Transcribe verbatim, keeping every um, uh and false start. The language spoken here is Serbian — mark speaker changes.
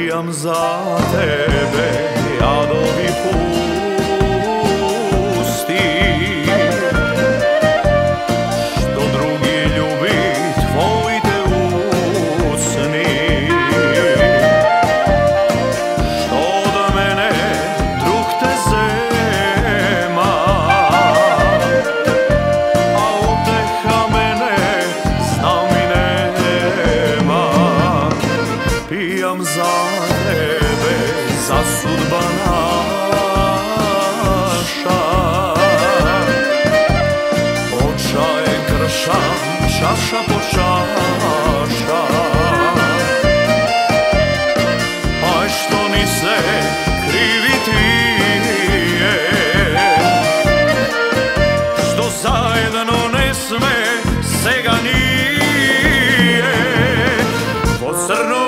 Speaker 1: pijam za tebe, jadovi pusti, što drugi ljubi tvoji te usni, što od mene drug te zema, a uteha mene znam i nema. Pijam za tebe, za sudba naša, očaje kršam, čaša po čaša. Aj što ni se krivi ti je, što zajedno ne sme se ga nije. Po crno